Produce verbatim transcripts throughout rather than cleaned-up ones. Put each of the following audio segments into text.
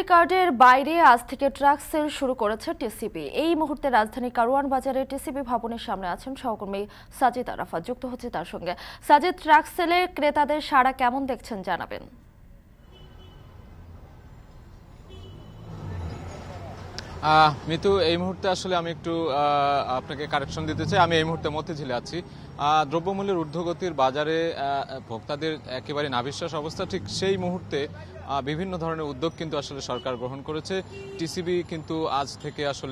কার্ডের বাইরে আজ থেকে ট্রাক সেল শুরু করেছে টিসিবি। এই মুহূর্তে রাজধানী কারওয়ান বাজারে টিসিবি ভবনের সামনে আছেন সহকর্মী সাজিদ আরাফাত, যুক্ত হচ্ছে তার সঙ্গে। সাজিদ, ট্রাক সেলে ক্রেতাদের সাড়া কেমন দেখছেন জানাবেন। মিতু, এই মুহূর্তে আসলে আমি একটু আপনাকে কারেকশন দিতে চাই। আমি এই মুহূর্তে মতিঝিলে আছি। দ্রব্যমূল্যের ঊর্ধ্বগতির বাজারে ভোক্তাদের একেবারে নাভিশ্বাস অবস্থা। ঠিক সেই মুহূর্তে বিভিন্ন ধরনের উদ্যোগ কিন্তু আসলে সরকার গ্রহণ করেছে। টিসিবি কিন্তু আজ থেকে আসলে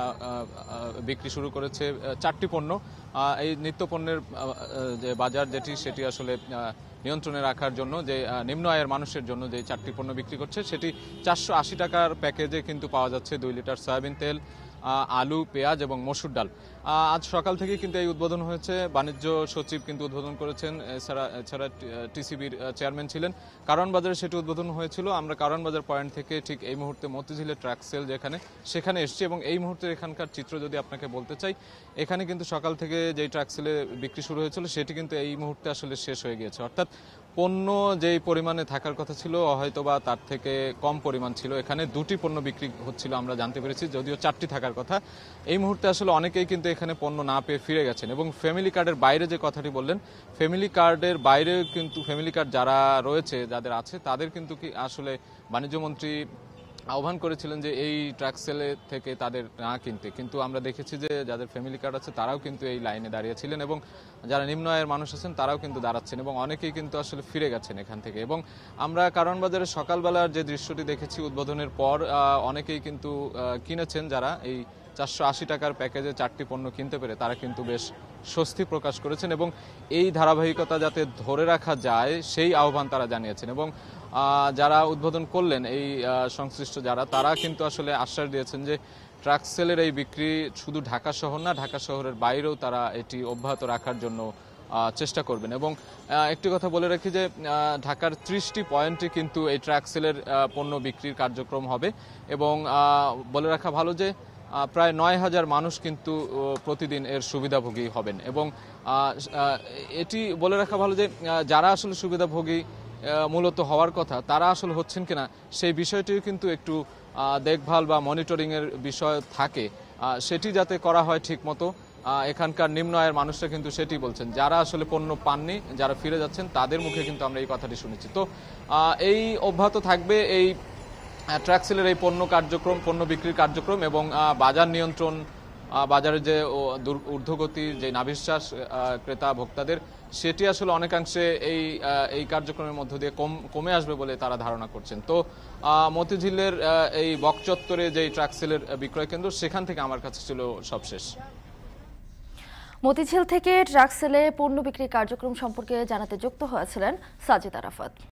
বিক্রি শুরু করেছে চারটি পণ্য। এই নিত্য পণ্যের যে বাজার যেটি সেটি আসলে নিয়ন্ত্রণে রাখার জন্য, যে নিম্ন আয়ের মানুষের জন্য যে চারটি পণ্য বিক্রি করছে সেটি চারশো আশি টাকার প্যাকেজে কিন্তু পাওয়া যাচ্ছে। দুই লিটার সয়াবিন তেল, আলু, পেঁয়াজ এবং মসুর ডাল। আজ সকাল থেকে কিন্তু এই উদ্বোধন হয়েছে। বাণিজ্য সচিব কিন্তু উদ্বোধন করেছেন। এছাড়া এছাড়া টিসিবির চেয়ারম্যান ছিলেন। কারওয়ান বাজারে সেটি উদ্বোধন হয়েছিল। আমরা কারওয়ান বাজার পয়েন্ট থেকে ঠিক এই মুহূর্তে মতিঝিলের ট্রাক সেল যেখানে সেখানে এসেছি এবং এই মুহূর্তে এখানকার চিত্র যদি আপনাকে বলতে চাই, এখানে কিন্তু সকাল থেকে যেই ট্রাক সেলে বিক্রি শুরু হয়েছিল সেটি কিন্তু এই মুহূর্তে আসলে শেষ হয়ে গিয়েছে। অর্থাৎ পণ্য যেই পরিমাণে থাকার কথা ছিল হয়তোবা তার থেকে কম পরিমাণ ছিল। এখানে দুটি পণ্য বিক্রি হচ্ছিল আমরা জানতে পেরেছি, যদিও চারটি থাকার কথা। এই মুহূর্তে আসলে অনেকেই কিন্তু এখানে পণ্য না পেয়ে ফিরে গেছেন। এবং ফ্যামিলি কার্ডের বাইরে যে কথাটি বললেন, ফ্যামিলি কার্ডের বাইরে কিন্তু ফ্যামিলি কার্ড যারা রয়েছে, যাদের আছে, তাদের কিন্তু কি আসলে বাণিজ্যমন্ত্রী আহ্বান করেছিলেন যে এই ট্রাক সেলে থেকে তাদের না কিনতে, কিন্তু আমরা দেখেছি যে যাদের ফ্যামিলি কার্ড আছে তারাও কিন্তু এই লাইনে দাঁড়িয়েছিলেন এবং যারা নিম্ন আয়ের মানুষ আছেন তারাও কিন্তু দাঁড়াচ্ছেন এবং অনেকেই কিন্তু আসলে ফিরে গেছেন এখান থেকে। এবং আমরা কারওয়ান বাজারে সকালবেলার যে দৃশ্যটি দেখেছি উদ্বোধনের পর, অনেকেই কিন্তু কিনেছেন। যারা এই চারশো আশি টাকার প্যাকেজে চারটি পণ্য কিনতে পেরে তারা কিন্তু বেশ স্বস্তি প্রকাশ করেছেন এবং এই ধারাবাহিকতা যাতে ধরে রাখা যায় সেই আহ্বান তারা জানিয়েছেন। এবং যারা উদ্বোধন করলেন এই সংশ্লিষ্ট যারা, তারা কিন্তু আসলে আশ্বাস দিয়েছেন যে ট্রাক সেলের এই বিক্রি শুধু ঢাকা শহর না, ঢাকা শহরের বাইরেও তারা এটি অব্যাহত রাখার জন্য চেষ্টা করবেন। এবং একটি কথা বলে রাখি যে ঢাকার ত্রিশটি পয়েন্টে কিন্তু এই ট্রাক সেলের পণ্য বিক্রির কার্যক্রম হবে এবং বলে রাখা ভালো যে প্রায় নয় হাজার মানুষ কিন্তু প্রতিদিন এর সুবিধাভোগী হবেন। এবং এটি বলে রাখা ভালো যে যারা আসলে সুবিধাভোগী মূলত হওয়ার কথা তারা আসলে হচ্ছেন কিনা সেই বিষয়টিও কিন্তু একটু দেখভাল বা মনিটরিংয়ের বিষয় থাকে, সেটি যাতে করা হয় ঠিক মতো। এখানকার নিম্ন আয়ের মানুষরা কিন্তু সেটি বলছেন, যারা আসলে পণ্য পাননি, যারা ফিরে যাচ্ছেন তাদের মুখে কিন্তু আমরা এই কথাটি শুনেছি। তো এই অব্যাহত থাকবে এই ট্রাক সেলের এই পণ্য কার্যক্রম, পণ্য বিক্রির কার্যক্রম এবং বাজার নিয়ন্ত্রণ, বাজারের যে ঊর্ধ্বগতির যে নাভিশ্বাস ক্রেতা ভোক্তাদের, সেটি আসলে অনেকাংশে এই এই কার্যক্রমের মধ্য দিয়ে কম কমে আসবে বলে তারা ধারণা করছেন। তো মতিঝিলের এই বকচত্বরে যে ট্রাক সেলের বিক্রয় কেন্দ্র, সেখান থেকে আমার কাছে ছিল সবশেষ। মতিঝিল থেকে ট্রাক সেলে পণ্য বিক্রির কার্যক্রম সম্পর্কে জানাতে যুক্ত হয়েছিলেন সাজিদ আরাফাত।